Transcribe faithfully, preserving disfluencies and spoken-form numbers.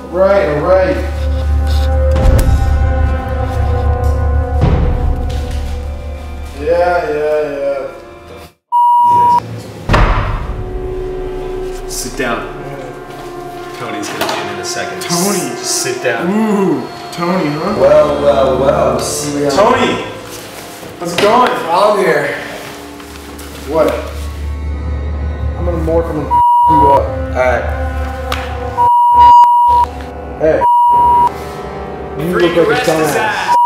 Right, all right. Yeah, yeah, yeah. Sit down. Tony's gonna be in in a second. Tony. Just sit down. Ooh, Tony, huh? Well, well, well. See what Tony! How's it going? I'm here. What? I'm gonna morph and f you up. Alright. Hey. You look like a dumbass.